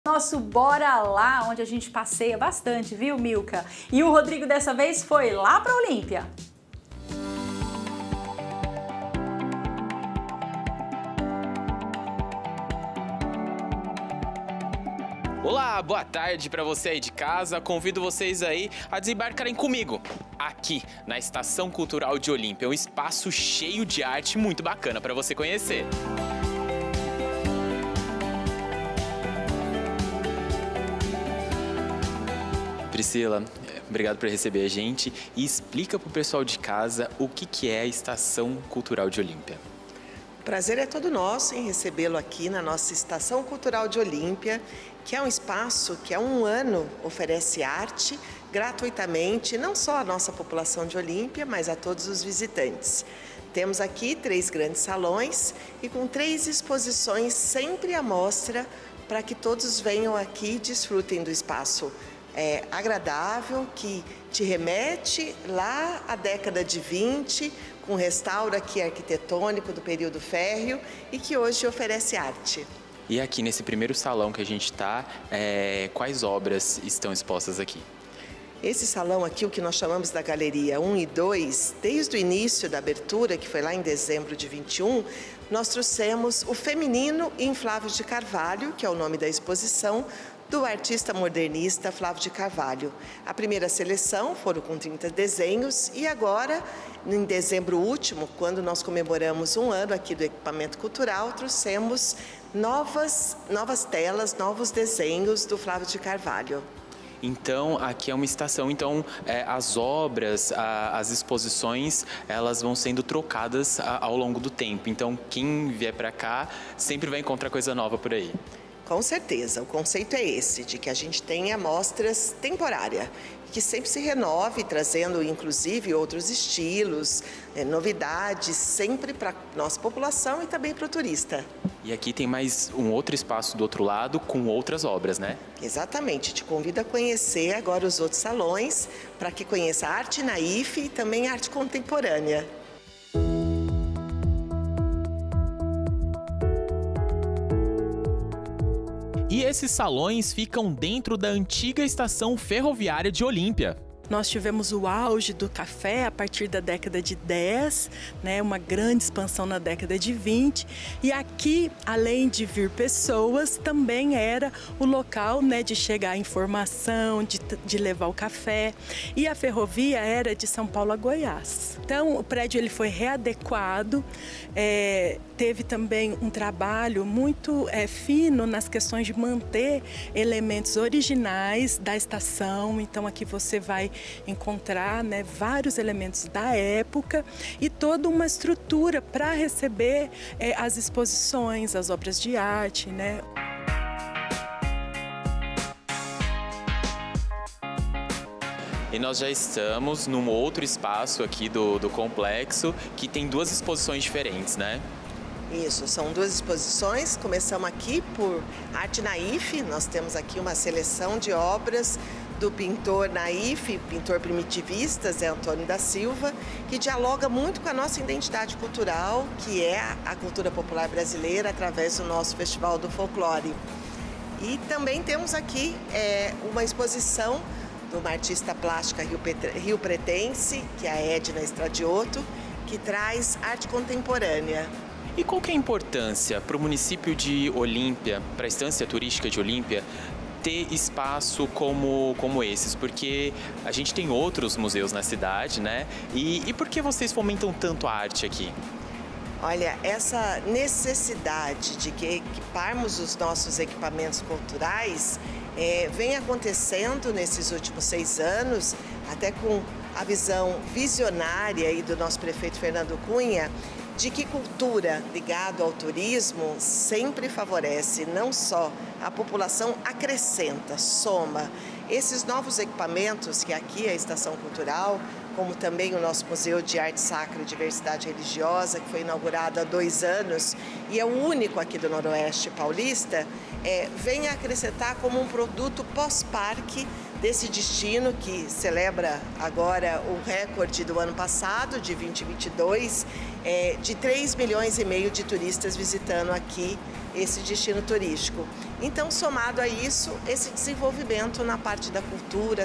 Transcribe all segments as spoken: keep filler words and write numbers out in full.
Nosso Bora Lá, onde a gente passeia bastante, viu, Milka? E o Rodrigo dessa vez foi lá para Olímpia. Olá, boa tarde para você aí de casa. Convido vocês aí a desembarcarem comigo aqui na Estação Cultural de Olímpia, um espaço cheio de arte muito bacana para você conhecer. Priscila, obrigado por receber a gente e explica para o pessoal de casa o que, que é a Estação Cultural de Olímpia. O prazer é todo nosso em recebê-lo aqui na nossa Estação Cultural de Olímpia, que é um espaço que há um ano oferece arte gratuitamente, não só à nossa população de Olímpia, mas a todos os visitantes. Temos aqui três grandes salões e com três exposições sempre à mostra para que todos venham aqui e desfrutem do espaço É, agradável, que te remete lá à década de vinte, com restauro aqui arquitetônico do período férreo e que hoje oferece arte. E aqui nesse primeiro salão que a gente está, é, quais obras estão expostas aqui? Esse salão aqui, o que nós chamamos da Galeria um e dois, desde o início da abertura, que foi lá em dezembro de vinte e um, nós trouxemos o Feminino em Flávio de Carvalho, que é o nome da exposição, do artista modernista Flávio de Carvalho. A primeira seleção foram com trinta desenhos e agora, em dezembro último, quando nós comemoramos um ano aqui do equipamento cultural, trouxemos novas, novas telas, novos desenhos do Flávio de Carvalho. Então, aqui é uma estação, então é, as obras, a, as exposições, elas vão sendo trocadas a, ao longo do tempo. Então, quem vier para cá sempre vai encontrar coisa nova por aí. Com certeza, o conceito é esse, de que a gente tenha amostras temporárias, que sempre se renove, trazendo inclusive outros estilos, é, novidades, sempre para a nossa população e também para o turista. E aqui tem mais um outro espaço do outro lado com outras obras, né? Exatamente, te convido a conhecer agora os outros salões, para que conheça a arte naif e também a arte contemporânea. E esses salões ficam dentro da antiga estação ferroviária de Olímpia. Nós tivemos o auge do café a partir da década de dez, né, uma grande expansão na década de vinte. E aqui, além de vir pessoas, também era o local, né, de chegar a informação, de, de levar o café. E a ferrovia era de São Paulo a Goiás. Então, o prédio ele foi readequado, é, teve também um trabalho muito é, fino nas questões de manter elementos originais da estação. Então, aqui você vai encontrar, né, vários elementos da época e toda uma estrutura para receber é, as exposições, as obras de arte, né? E nós já estamos num outro espaço aqui do, do complexo que tem duas exposições diferentes, né? Isso, são duas exposições. Começamos aqui por arte naif, nós temos aqui uma seleção de obras do pintor naif, pintor primitivista, Zé Antônio da Silva, que dialoga muito com a nossa identidade cultural, que é a cultura popular brasileira, através do nosso Festival do Folclore. E também temos aqui é, uma exposição de uma artista plástica rio-pretense, que é a Edna Estradioto, que traz arte contemporânea. E qual que é a importância para o município de Olímpia, para a estância turística de Olímpia, ter espaço como, como esses? Porque a gente tem outros museus na cidade, né? E, e por que vocês fomentam tanto a arte aqui? Olha, essa necessidade de que equiparmos os nossos equipamentos culturais é, vem acontecendo nesses últimos seis anos, até com a visão visionária aí do nosso prefeito Fernando Cunha, de que cultura ligada ao turismo sempre favorece, não só a população, acrescenta, soma. Esses novos equipamentos, que aqui é a Estação Cultural, como também o nosso Museu de Arte Sacra e Diversidade Religiosa, que foi inaugurado há dois anos e é o único aqui do Noroeste Paulista, é, vem a acrescentar como um produto pós-parque desse destino que celebra agora o recorde do ano passado, de vinte e vinte e dois, é, de três milhões e meio de turistas visitando aqui esse destino turístico. Então, somado a isso, esse desenvolvimento na parte da cultura.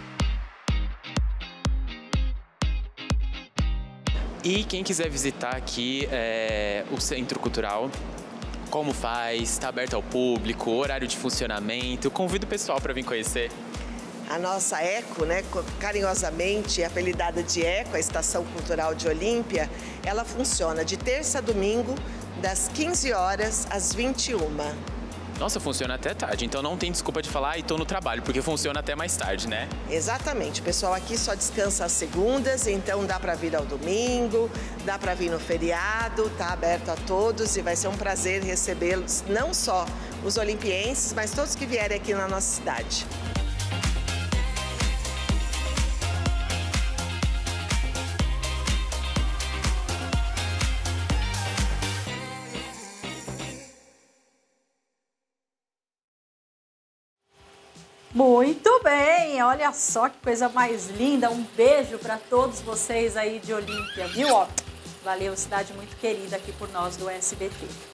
E quem quiser visitar aqui é, o Centro Cultural, como faz? Está aberto ao público, horário de funcionamento? Convido o pessoal para vir conhecer. A nossa ECO, né, carinhosamente apelidada de ECO, a Estação Cultural de Olímpia, ela funciona de terça a domingo, das quinze horas às vinte e uma. Nossa, funciona até tarde, então não tem desculpa de falar, ah, estou no trabalho, porque funciona até mais tarde, né? Exatamente, o pessoal aqui só descansa às segundas, então dá para vir ao domingo, dá para vir no feriado, tá aberto a todos e vai ser um prazer recebê-los, não só os olimpienses, mas todos que vierem aqui na nossa cidade. Muito bem, olha só que coisa mais linda. Um beijo para todos vocês aí de Olímpia, viu? Ó, valeu, cidade muito querida aqui por nós do S B T.